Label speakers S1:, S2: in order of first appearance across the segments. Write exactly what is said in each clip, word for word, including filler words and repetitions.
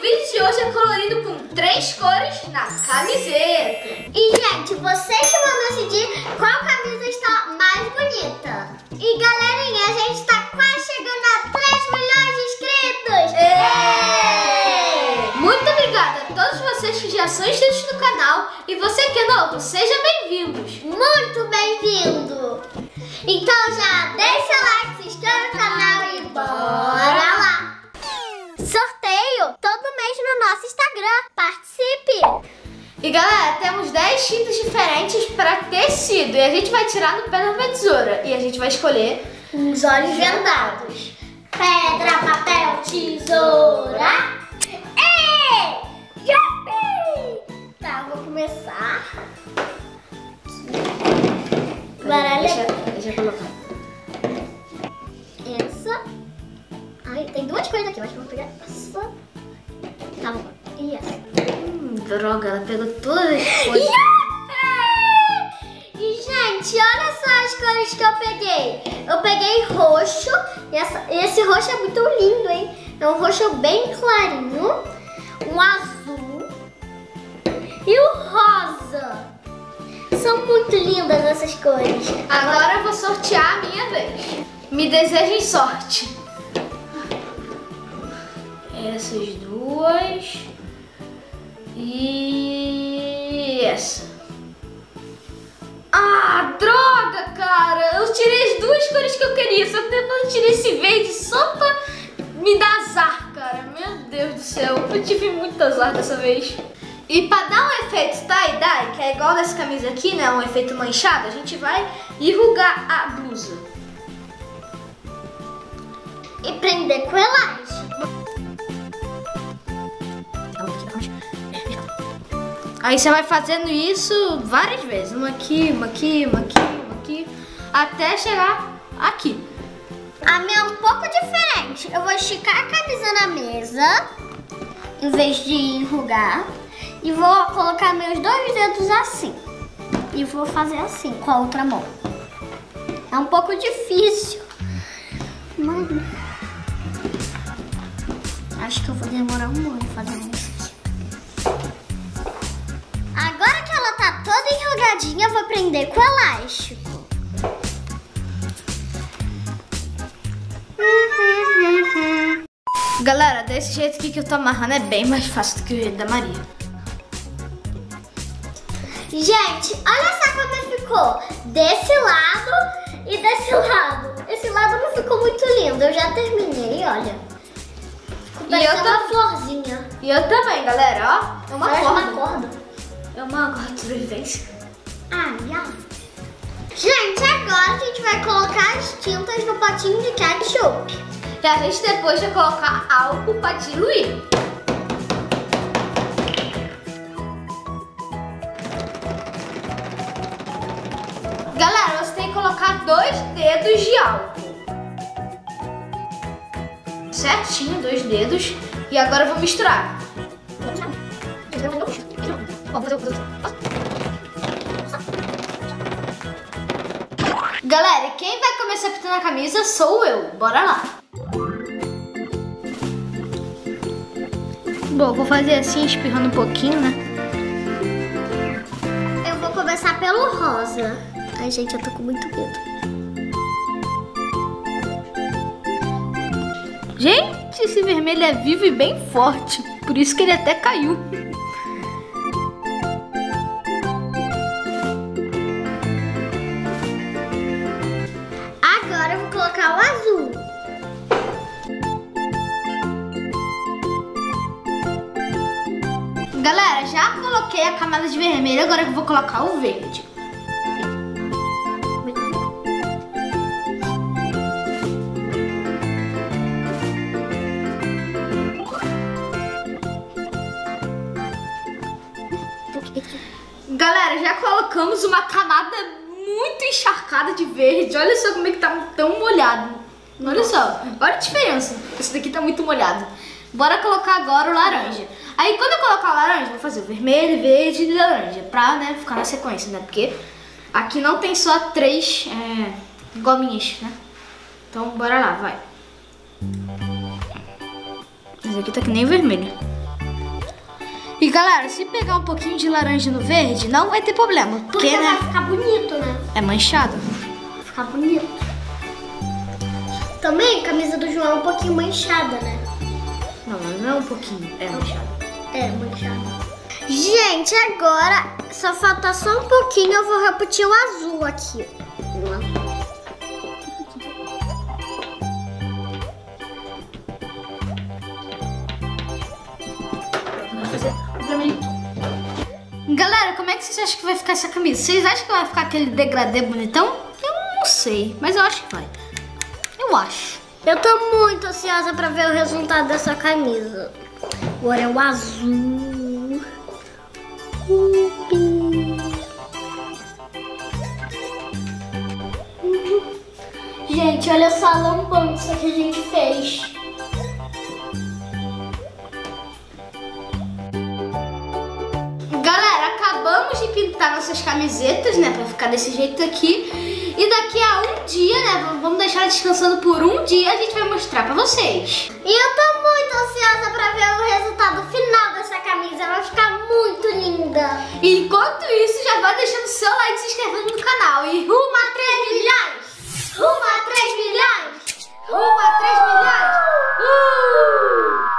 S1: vídeo de hoje é colorido com três cores na camiseta.
S2: E, gente, você que vai decidir qual camisa está mais bonita. E, galerinha, a gente está quase chegando a três milhões de inscritos.
S1: É! Muito obrigada a todos vocês que já são inscritos no canal. E você que é novo, seja bem-vindos.
S2: Muito bem-vindo. Então já deixa o like, se inscreve no canal e bora lá. Sorteio todo mês no nosso Instagram. Participe!
S1: E galera, temos dez tintas diferentes para tecido. E a gente vai tirar no pedra, papel, tesoura. E a gente vai escolher
S2: os olhos vendados. Pedra, papel, tesoura. Ei! Yupi! Tá, vou começar. Baralho.
S1: Deixa, deixa eu colocar.
S2: Essa. Ai, tem duas coisas aqui, mas eu vou pegar essa. Tá bom. E essa.
S1: Hum, droga, ela pegou todas as coisas.
S2: Yupi! E, gente, olha só as cores que eu peguei. Eu peguei roxo. E essa, esse roxo é muito lindo, hein? É um roxo bem clarinho. Um azul. E o rosa. São muito lindas essas cores.
S1: Agora eu vou sortear a minha vez. Me desejem sorte. Essas duas. E essa. Ah, droga, cara. Eu tirei as duas cores que eu queria. Só que depois eu tirei esse verde só pra me dar azar, cara. Meu Deus do céu. Eu tive muito azar dessa vez. E pra dar um efeito tie-dye, que é igual dessa camisa aqui, né? Um efeito manchado, a gente vai enrugar a blusa.
S2: E prender com elástico.
S1: Aí você vai fazendo isso várias vezes. Uma aqui, uma aqui, uma aqui, uma aqui. Até chegar aqui.
S2: A minha é um pouco diferente. Eu vou esticar a camisa na mesa, em vez de enrugar. E vou colocar meus dois dedos assim. E vou fazer assim, com a outra mão. É um pouco difícil. Mas acho que eu vou demorar um ano fazendo isso aqui. Agora que ela tá toda enrugadinha, eu vou prender com elástico.
S1: Galera, desse jeito aqui que eu tô amarrando é bem mais fácil do que o jeito da Maria.
S2: Gente, olha só como ficou. Desse lado e desse lado. Esse lado não ficou muito lindo. Eu já terminei, olha. Ficou parecendo uma florzinha.
S1: E eu também, galera, ó. É uma
S2: Parece
S1: corda.
S2: uma corda.
S1: É uma corda de sobrevivência.
S2: Ai, ai. Gente, agora a gente vai colocar as tintas no potinho de ketchup.
S1: E a gente depois vai colocar álcool pra diluir. Galera, você tem que colocar dois dedos de álcool. Certinho, dois dedos. E agora eu vou misturar. Galera, quem vai começar pintando a camisa sou eu. Bora lá. Bom, vou fazer assim, espirrando um pouquinho, né?
S2: Eu vou começar pelo rosa. Ai, gente, eu tô com muito medo.
S1: Gente, esse vermelho é vivo e bem forte. Por isso que ele até caiu.
S2: Agora eu vou colocar o azul.
S1: Galera, já coloquei a camada de vermelho, agora eu vou colocar o verde. Galera, já colocamos uma camada muito encharcada de verde. Olha só como é que tá tão molhado. Olha só, olha a diferença. Esse daqui tá muito molhado. Bora colocar agora o laranja. Aí quando eu colocar o laranja, vou fazer o vermelho, verde e laranja. Pra, né, ficar na sequência, né? Porque aqui não tem só três é, gominhas, né? Então bora lá, vai. Esse aqui tá que nem vermelho. E galera, se pegar um pouquinho de laranja no verde, não vai ter problema.
S2: Porque,
S1: Porque,
S2: vai
S1: né,
S2: ficar bonito, né?
S1: é manchado.
S2: Vai ficar bonito. Também a camisa do João é um pouquinho manchada, né?
S1: Não, não é um pouquinho, é manchado.
S2: É, manchada. Gente, agora só falta só um pouquinho, eu vou repetir o azul aqui.
S1: Galera, como é que vocês acham que vai ficar essa camisa? Vocês acham que vai ficar aquele degradê bonitão? Eu não sei, mas eu acho que vai. Eu acho.
S2: Eu tô muito ansiosa pra ver o resultado dessa camisa. Agora é o azul. Gente, olha só a lambança que a gente fez.
S1: Galera, acabamos de pintar nossas camisetas, né? Pra ficar desse jeito aqui. E daqui a um dia, né? Vamos deixar ela descansando por um dia. A gente vai mostrar pra vocês.
S2: E eu tô muito ansiosa pra ver o resultado final dessa camisa. Vai ficar muito linda.
S1: E enquanto isso, já vai deixando o seu like e se inscrevendo no canal. E rumo a três milhões! Rumo a três milhões! Rumo a três milhões! Uh!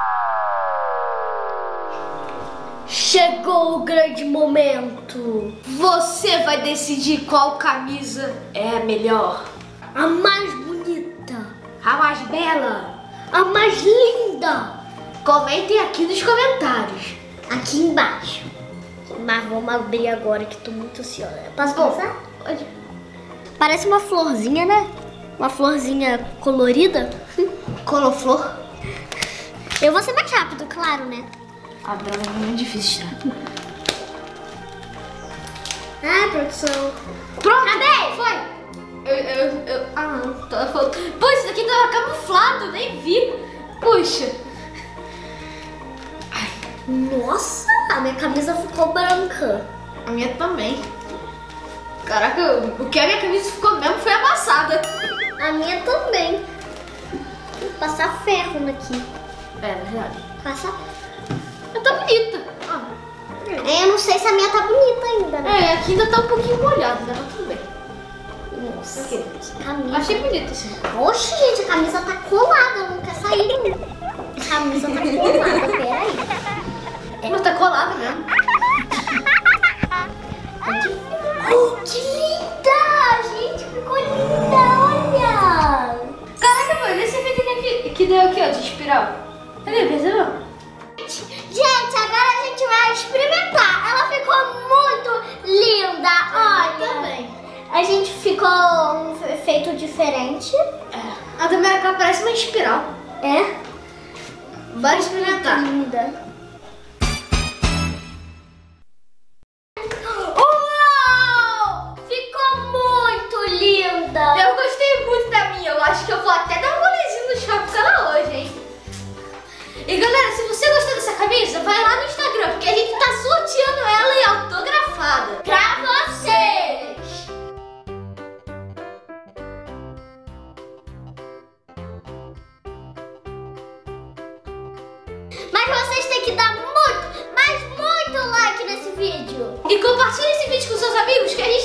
S2: Chegou o grande momento.
S1: Você vai decidir qual camisa é a melhor.
S2: A mais bonita.
S1: A mais bela.
S2: A mais linda.
S1: Comentem aqui nos comentários.
S2: Aqui embaixo. Mas vamos abrir agora que tô muito ansiosa. Posso começar?
S1: Pode.
S2: Parece uma florzinha, né? Uma florzinha colorida.
S1: Coloflor.
S2: Eu vou ser mais rápido, claro, né?
S1: A droga é muito difícil, tá?
S2: Ai, produção.
S1: Pronto!
S2: Acabei!
S1: Foi! Eu, eu, eu... Ah, não. Tá falando. Pô, isso daqui tava camuflado, nem vi. Puxa. Ai.
S2: Nossa, a minha camisa ficou branca.
S1: A minha também. Caraca, o que a minha camisa ficou mesmo foi amassada.
S2: A minha também. Vou passar ferro aqui.
S1: É, verdade.
S2: Passa.
S1: Ela tá bonita. Ah.
S2: Eu não sei se a minha tá bonita ainda, né?
S1: É, aqui ainda tá um pouquinho molhada, né? Mas tudo bem.
S2: Nossa,
S1: Ok.
S2: que camisa.
S1: Achei bonito assim.
S2: Oxe, gente, a camisa tá colada, não quer sair. A camisa tá colada, peraí.
S1: Mas tá colada mesmo.
S2: Oh, que linda! Gente, ficou linda, olha!
S1: Caraca, mano, esse efeito aqui que deu aqui, ó, de espiral. Cadê? Percebeu?
S2: Gente, agora a gente vai experimentar. Ela ficou muito linda, olha.
S1: Também.
S2: A gente ficou um efeito diferente.
S1: É. A da minha cara parece uma espiral.
S2: É?
S1: Bora experimentar.
S2: Linda.
S1: Eu gostei muito da minha, eu acho que eu vou até dar um rolezinho no shopping com ela hoje, hein? E galera, se você gostou dessa camisa, vai lá no Instagram, porque a gente tá sorteando ela e autografada pra vocês!
S2: Mas vocês têm que dar muito, mas muito like nesse vídeo.
S1: E compartilha esse vídeo com seus amigos, que a gente